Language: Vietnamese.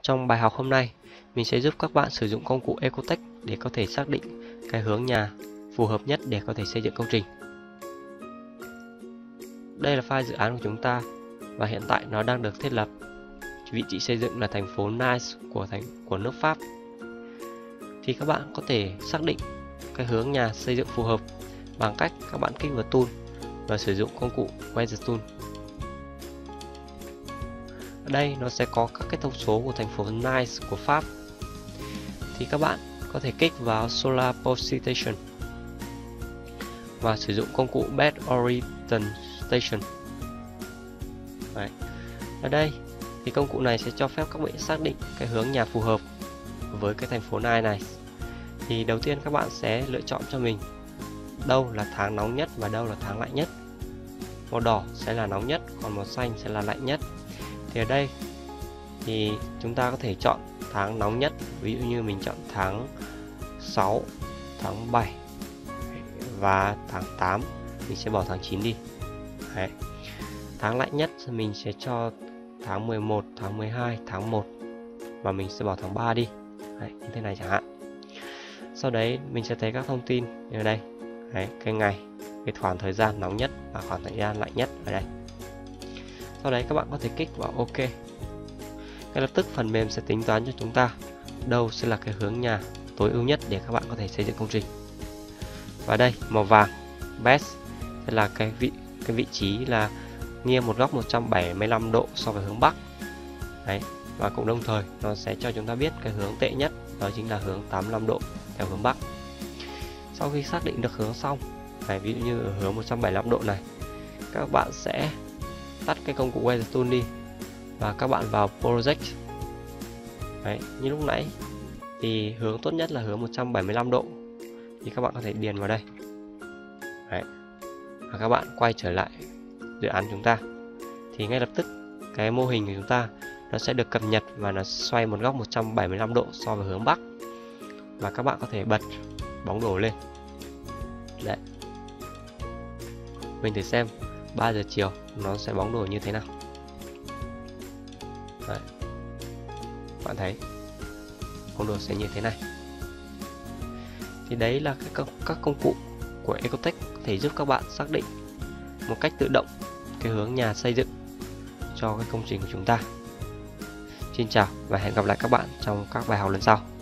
Trong bài học hôm nay, mình sẽ giúp các bạn sử dụng công cụ Ecotech để có thể xác định cái hướng nhà phù hợp nhất để có thể xây dựng công trình. Đây là file dự án của chúng ta và hiện tại nó đang được thiết lập. Vị trí xây dựng là thành phố Nice của nước Pháp. Thì các bạn có thể xác định cái hướng nhà xây dựng phù hợp bằng cách các bạn kích vào tool và sử dụng công cụ Weather Tool. Ở đây nó sẽ có các cái thông số của thành phố Nice của Pháp. Thì các bạn có thể kích vào Solar Position và sử dụng công cụ Bed Origin Station. Đấy. Ở đây thì công cụ này sẽ cho phép các bạn xác định cái hướng nhà phù hợp với cái thành phố này. Thì đầu tiên các bạn sẽ lựa chọn cho mình đâu là tháng nóng nhất và đâu là tháng lạnh nhất. Màu đỏ sẽ là nóng nhất, còn màu xanh sẽ là lạnh nhất. Thì ở đây thì chúng ta có thể chọn tháng nóng nhất, ví dụ như mình chọn tháng 6, tháng 7 và tháng 8, mình sẽ bỏ tháng 9 đi. Đấy. Tháng lạnh nhất mình sẽ cho tháng 11, tháng 12, tháng 1 và mình sẽ bỏ tháng 3 đi. Đấy, như thế này chẳng hạn. Sau đấy mình sẽ thấy các thông tin như ở đây. Đấy, cái ngày, cái khoảng thời gian nóng nhất và khoảng thời gian lạnh nhất ở đây. Sau đấy các bạn có thể kích vào OK. Ngay lập tức phần mềm sẽ tính toán cho chúng ta đâu sẽ là cái hướng nhà tối ưu nhất để các bạn có thể xây dựng công trình. Và đây màu vàng best sẽ là cái vị trí là nghiêng một góc 175 độ so với hướng Bắc. Đấy, và cũng đồng thời nó sẽ cho chúng ta biết cái hướng tệ nhất, đó chính là hướng 85 độ theo hướng Bắc. Sau khi xác định được hướng xong, ví dụ như ở hướng 175 độ này, các bạn sẽ tắt cái công cụ Weather Tool đi và các bạn vào Project. Đấy, như lúc nãy thì hướng tốt nhất là hướng 175 độ thì các bạn có thể điền vào đây. Đấy. Và các bạn quay trở lại dự án chúng ta thì ngay lập tức cái mô hình của chúng ta nó sẽ được cập nhật và nó xoay một góc 175 độ so với hướng Bắc. Và các bạn có thể bật bóng đổ lên. Đấy. Mình thử xem 3 giờ chiều nó sẽ bóng đổ như thế nào. Đấy. Bạn thấy bóng đổ sẽ như thế này. Thì đấy là các công cụ của Ecotech có thể giúp các bạn xác định một cách tự động cái hướng nhà xây dựng cho cái công trình của chúng ta. Xin chào và hẹn gặp lại các bạn trong các bài học lần sau.